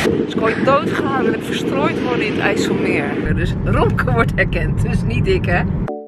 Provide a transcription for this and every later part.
Als ik ooit dood ga, wil ik verstrooid worden in het IJsselmeer. Dus Romke wordt herkend, dus niet ik, hè.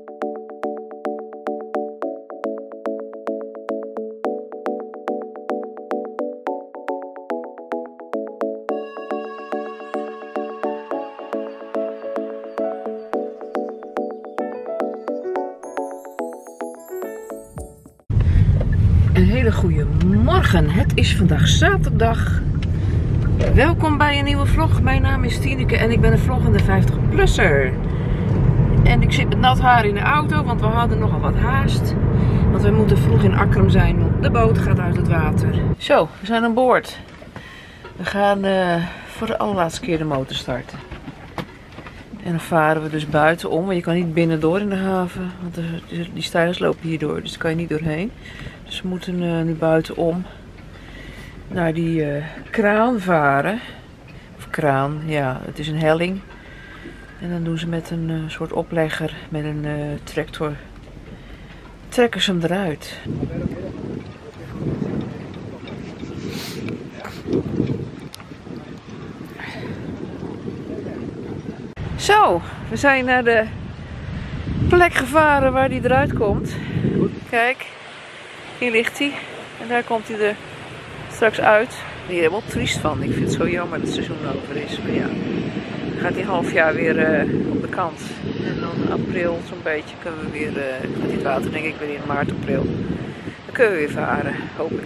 Een hele goede morgen. Het is vandaag zaterdag. Welkom bij een nieuwe vlog. Mijn naam is Tineke en ik ben een vloggende 50-plusser. En ik zit met nat haar in de auto, want we hadden nogal wat haast. Want we moeten vroeg in Akkrum zijn, want de boot gaat uit het water. Zo, we zijn aan boord. We gaan voor de allerlaatste keer de motor starten. En dan varen we dus buiten om, want je kan niet binnendoor in de haven. Want die steilers lopen hierdoor, dus daar kan je niet doorheen. Dus we moeten nu buitenom naar die kraan varen. Of kraan, ja, het is een helling. En dan doen ze met een soort oplegger, met een tractor. Trekken ze hem eruit. Zo, we zijn naar de plek gevaren waar die eruit komt. Kijk, hier ligt hij. En daar komt hij er straks uit. Ik ben hier helemaal triest van. Ik vind het zo jammer dat het seizoen over is. Maar ja, dan gaat hij half jaar weer op de kant. En dan april zo'n beetje kunnen we weer, gaat dit water denk ik weer in maart, april. Dan kunnen we weer varen, hoop ik.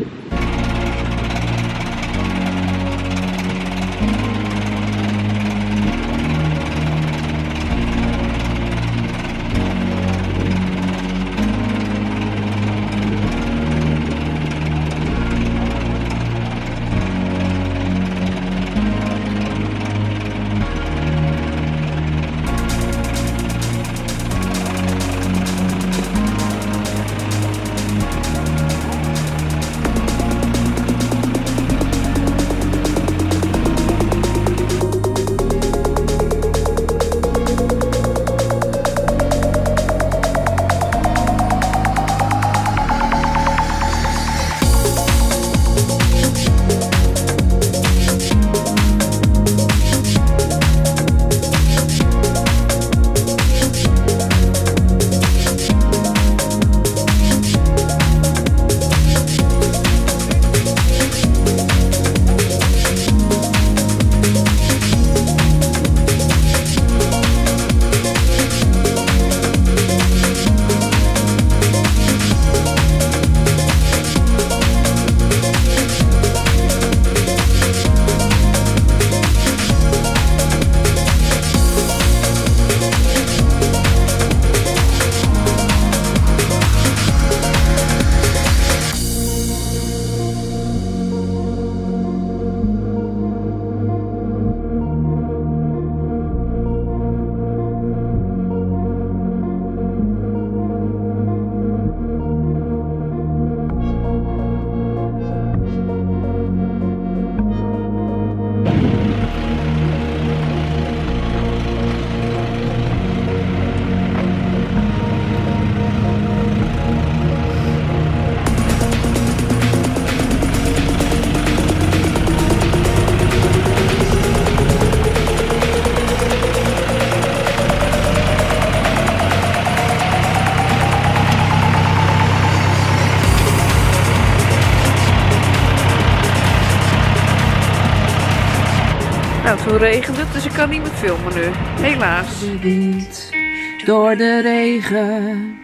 Nou, toen regent het, dus ik kan niet meer filmen nu. Helaas. De wind, door de regen,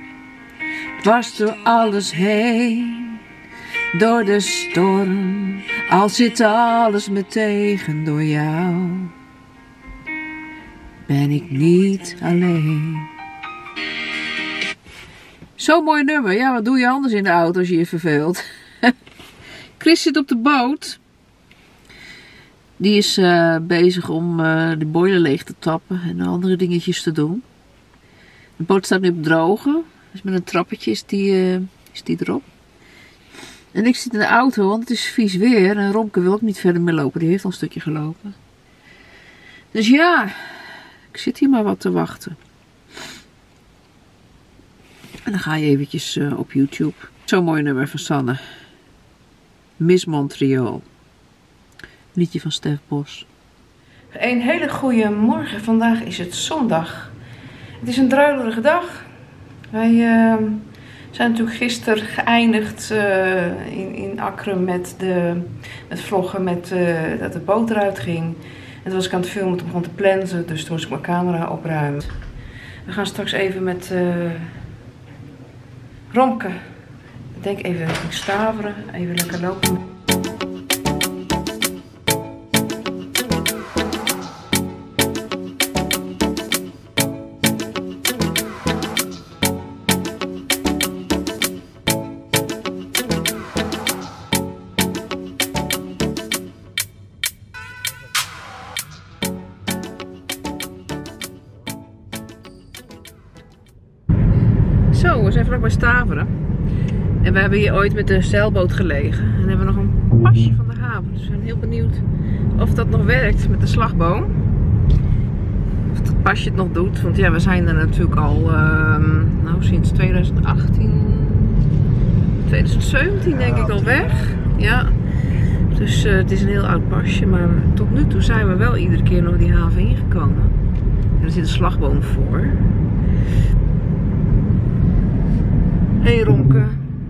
dwars door alles heen. Door de storm, al zit alles me tegen. Door jou ben ik niet alleen. Zo'n mooi nummer. Ja, wat doe je anders in de auto als je je verveelt? Chris zit op de boot. Die is bezig om de boiler leeg te tappen en andere dingetjes te doen. De boot staat nu op drogen. Dus met een trappetje is die erop. En ik zit in de auto, want het is vies weer. En Romke wil ook niet verder meer lopen. Die heeft al een stukje gelopen. Dus ja, ik zit hier maar wat te wachten. En dan ga je eventjes op YouTube. Zo'n mooi nummer van Sanne. Miss Montreal. Liedje van Stef Bos. Een hele goede morgen. Vandaag is het zondag. Het is een druilerige dag. Wij zijn natuurlijk gisteren geëindigd in Akrum met vloggen dat de boot eruit ging. En toen was ik aan het filmen, toen begon te plensen, dus toen moest ik mijn camera opruimen. We gaan straks even met Romke, ik denk even richting Staveren, even lekker lopen. Zo, we zijn vlakbij Staveren. En we hebben hier ooit met de zeilboot gelegen. En hebben we nog een pasje van de haven. Dus we zijn heel benieuwd of dat nog werkt met de slagboom. Of dat pasje het nog doet. Want ja, we zijn er natuurlijk al sinds 2017 denk ik al weg. Ja. Dus het is een heel oud pasje. Maar tot nu toe zijn we wel iedere keer nog die haven ingekomen. En er zit een slagboom voor. Hey Romke.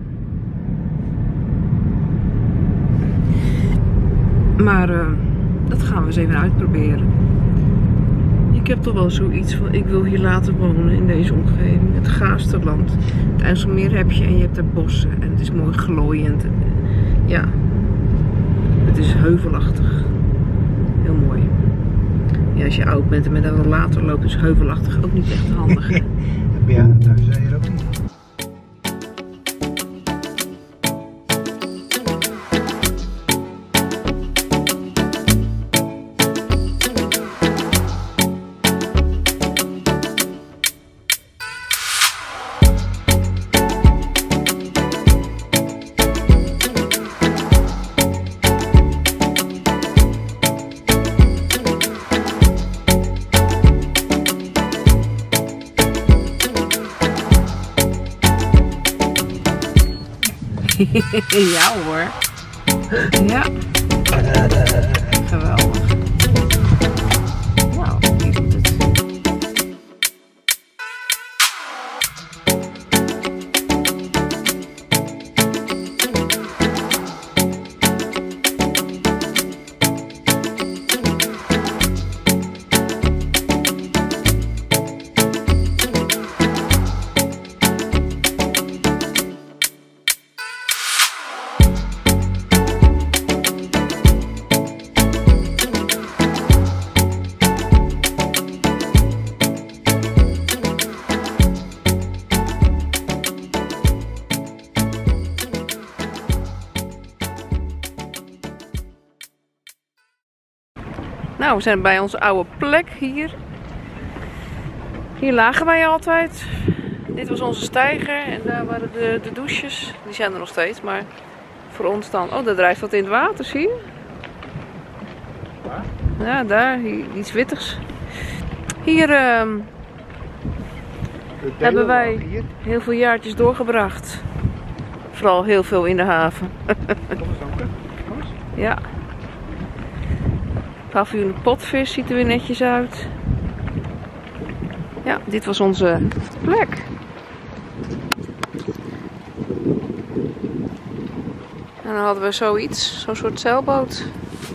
Maar dat gaan we eens even uitproberen. Ik heb toch wel zoiets van, ik wil hier laten wonen in deze omgeving. Het Gaasterland. Het IJsselmeer heb je en je hebt er bossen. En het is mooi glooiend. Ja. Het is heuvelachtig. Heel mooi. Ja, als je oud bent en met een rollator loopt, is heuvelachtig ook niet echt handig. Hè? Ja, daar zei je ook niet. Ja hoor. Ja. Geweldig. Nou, hier doet het. Nou, we zijn bij onze oude plek hier. Hier lagen wij altijd. Dit was onze steiger en daar waren de douches. Die zijn er nog steeds, maar voor ons dan... Oh, daar drijft wat in het water, zie je? Waar? Ja, daar. Hier, iets wittigs. Hier hebben wij heel veel jaartjes doorgebracht. Vooral heel veel in de haven. Ja. Paviljoen Potvis ziet er weer netjes uit. Ja, dit was onze plek. En dan hadden we zoiets, zo'n soort zeilboot.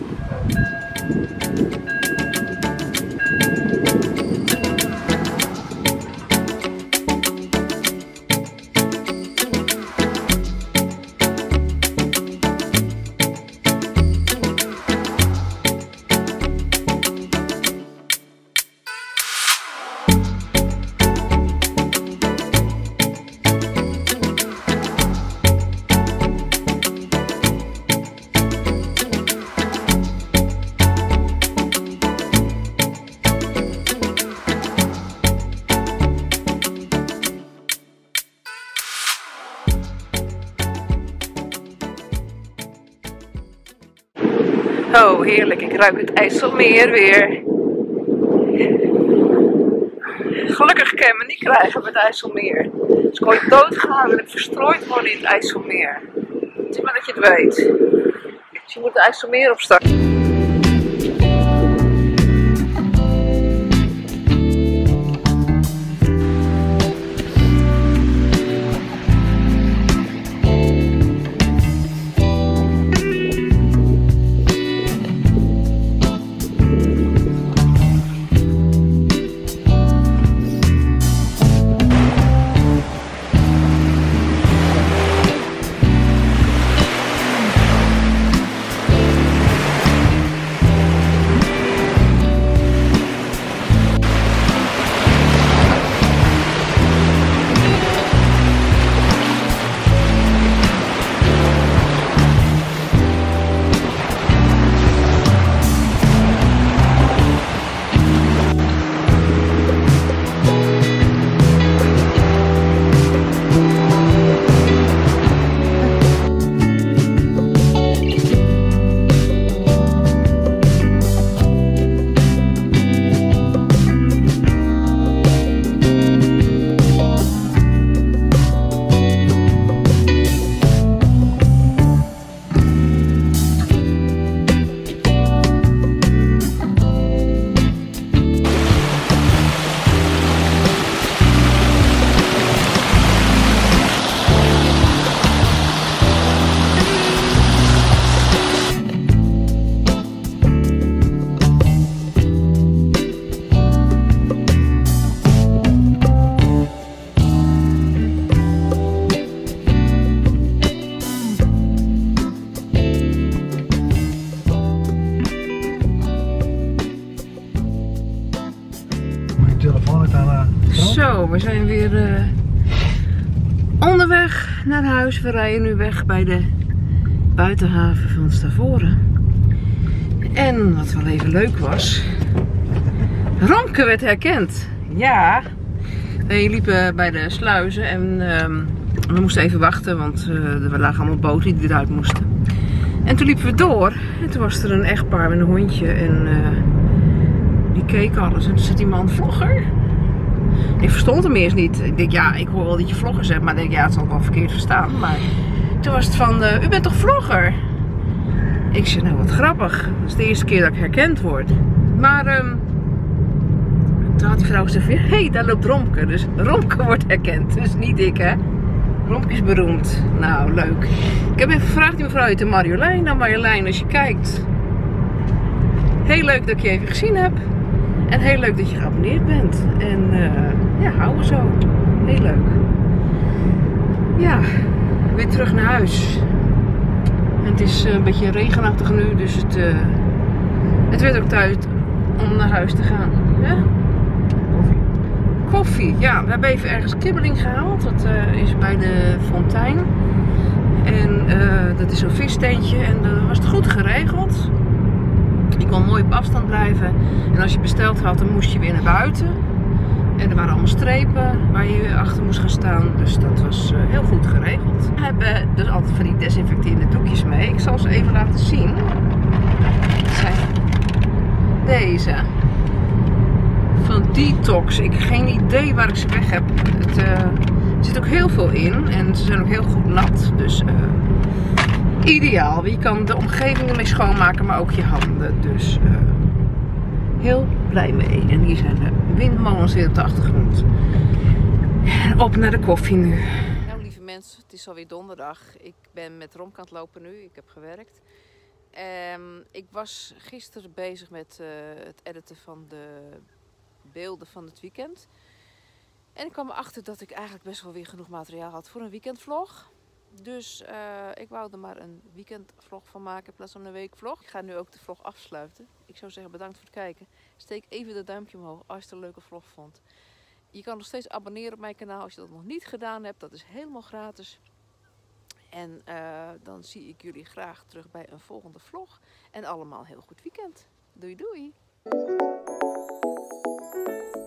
Oh, heerlijk. Ik ruik het IJsselmeer weer. Gelukkig kan je me niet krijgen met het IJsselmeer. Als ik ooit dood ga, wil ik verstrooid worden in het IJsselmeer. Het is maar dat je het weet. Dus je moet het IJsselmeer opstarten. Zo, we zijn weer onderweg naar huis. We rijden nu weg bij de buitenhaven van Stavoren. En wat wel even leuk was, Romke werd herkend. Ja, wij liepen bij de sluizen en we moesten even wachten, want er lagen allemaal boten die eruit moesten. En toen liepen we door en toen was er een echtpaar met een hondje en die keek alles. En toen zat die man vlogger. Ik verstond hem eerst niet. Ik denk, ja, ik hoor wel dat je vlogger zegt, maar ik denk, ja, het zal wel verkeerd verstaan. Maar toen was het van, u bent toch vlogger? Ik zei, nou wat grappig. Dat is de eerste keer dat ik herkend word. Maar toen had die vrouw gezegd, hé, daar loopt Romke. Dus Romke wordt herkend, dus niet ik, hè. Romke is beroemd. Nou, leuk. Ik heb even gevraagd die mevrouw uit de Marjolein. Nou Marjolein, als je kijkt. Heel leuk dat ik je even gezien heb. En heel leuk dat je geabonneerd bent. En ja, houden zo. Heel leuk. Ja, weer terug naar huis. En het is een beetje regenachtig nu, dus het werd ook tijd om naar huis te gaan. Ja? Koffie. Ja, we hebben even ergens kibbeling gehaald. Dat is bij de fontein. En dat is zo'n vistentje. En dan was het goed geregeld. Je kon mooi op afstand blijven. En als je besteld had, dan moest je weer naar buiten. En er waren allemaal strepen waar je achter moest gaan staan. Dus dat was heel goed geregeld. We hebben dus altijd van die desinfecterende doekjes mee. Ik zal ze even laten zien. Dat zijn deze. Van Detox. Ik heb geen idee waar ik ze weg heb. Er zit ook heel veel in. En ze zijn ook heel goed nat. Dus ideaal. Je kan de omgeving ermee schoonmaken, maar ook je handen. Dus heel blij mee. En hier zijn de windmolens weer op de achtergrond. Op naar de koffie nu. Nou lieve mensen, het is alweer donderdag. Ik ben met Romke aan het lopen nu. Ik heb gewerkt. Ik was gisteren bezig met het editen van de beelden van het weekend. En ik kwam erachter dat ik eigenlijk best wel weer genoeg materiaal had voor een weekendvlog. Dus ik wou er maar een weekendvlog van maken in plaats van een weekvlog. Ik ga nu ook de vlog afsluiten. Ik zou zeggen bedankt voor het kijken. Steek even dat duimpje omhoog als je het een leuke vlog vond. Je kan nog steeds abonneren op mijn kanaal als je dat nog niet gedaan hebt. Dat is helemaal gratis. En dan zie ik jullie graag terug bij een volgende vlog. En allemaal een heel goed weekend. Doei doei!